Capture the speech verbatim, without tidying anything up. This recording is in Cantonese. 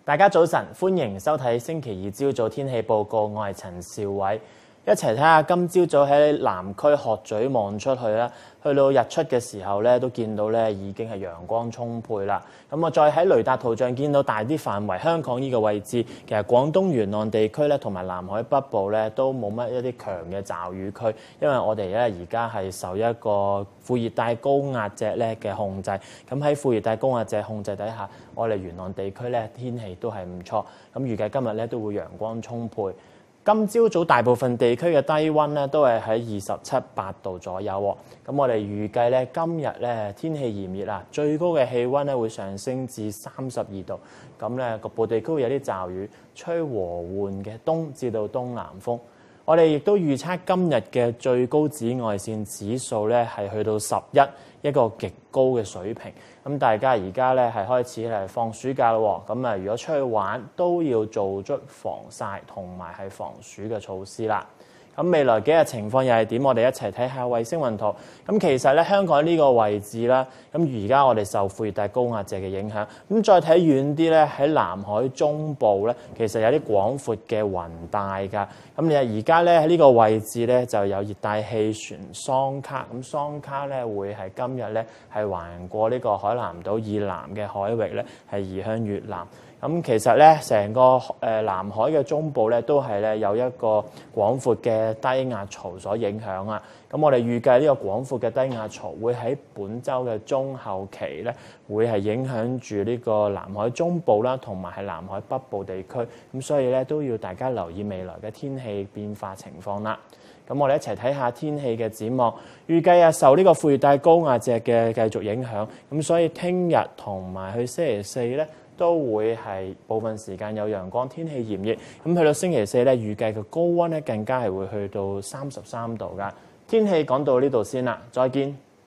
大家早晨，歡迎收睇星期二朝早天氣報告，我係陳兆偉，一齊睇下今朝早喺南區鶴咀望出去啦，去到日出嘅時候咧，都見到咧已經係陽光充沛啦。咁我再喺雷達圖像見到大啲範圍，香港呢個位置，其實廣東沿岸地區咧同埋南海北部咧都冇乜一啲強嘅驟雨區，因為我哋咧而家係受一個副熱帶高壓脊咧嘅控制。咁喺副熱帶高壓脊控制底下，我哋沿岸地區咧天氣都係唔錯。咁預計今日咧都會陽光充沛。今朝早大部分地區嘅低溫咧都係喺二十七八度左右喎。咁我哋預計咧今日咧天氣炎熱啊，最高嘅氣溫咧會上升至三十二度。咁咧局部地區會有啲驟雨，吹和緩嘅東至到東南風。我哋亦都預測今日嘅最高紫外線指數咧係去到十一，一個極高嘅水平。咁大家而家咧係開始係放暑假咯，咁啊如果出去玩都要做足防曬同埋係防暑嘅措施啦。咁未來幾日情況又係點？我哋一齊睇下衛星雲圖。咁其實咧香港呢個位置啦，咁而家我哋受副熱帶高壓脊嘅影響。咁再睇遠啲咧，喺南海中部咧，其實有啲廣闊嘅雲帶㗎。咁你而家咧喺呢個位置咧就有熱帶氣旋桑卡。咁桑卡咧會係今日咧係橫過呢個海南島以南嘅海域咧，係移向越南。咁其實咧，成個誒南海嘅中部咧，都係咧有一個廣闊嘅低壓槽所影響啊。咁我哋預計呢個廣闊嘅低壓槽會喺本週嘅中後期咧，會係影響住呢個南海中部啦，同埋係南海北部地區。咁所以咧都要大家留意未來嘅天氣變化情況啦。咁我哋一齊睇下天氣嘅展望。預計啊受呢個副熱帶高壓脊嘅繼續影響，咁所以聽日同埋去星期四咧，都會係部分時間有陽光，天氣炎熱。咁去到星期四咧，預計嘅高溫咧更加係會去到三十三度㗎。天氣講到呢度先啦，再見。